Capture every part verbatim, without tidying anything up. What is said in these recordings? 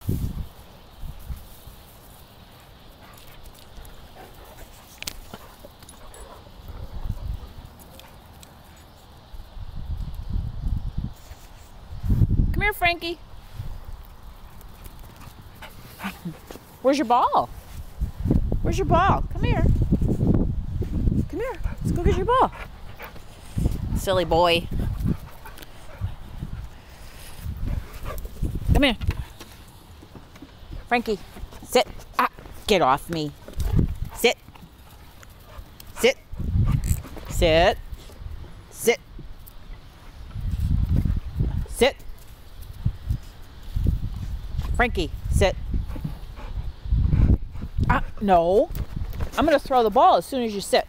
Come here, Frankie. Where's your ball? Where's your ball? Come here. Come here. Let's go get your ball. Silly boy. Come here. Frankie, sit. Ah, get off me. Sit. Sit. Sit. Sit. Sit. Frankie, sit. Ah, no. I'm going to throw the ball as soon as you sit.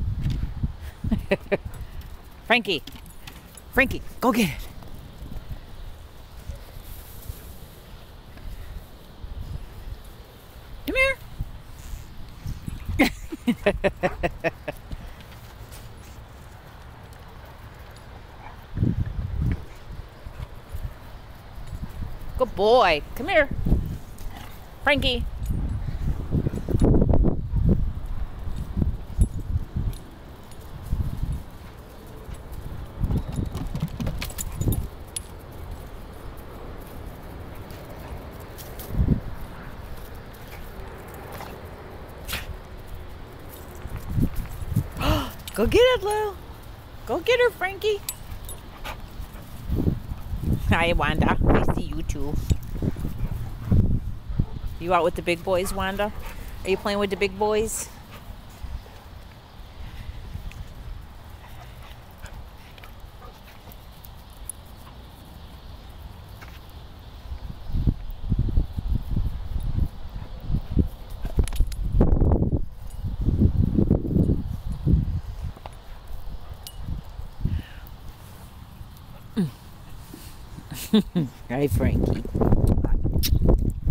Frankie. Frankie, go get it. Come here. Good boy. Come here. Frankie. Go get it, Lou. Go get her, Frankie. Hi, Wanda. I see you too. You out with the big boys, Wanda? Are you playing with the big boys? Hi, Frankie.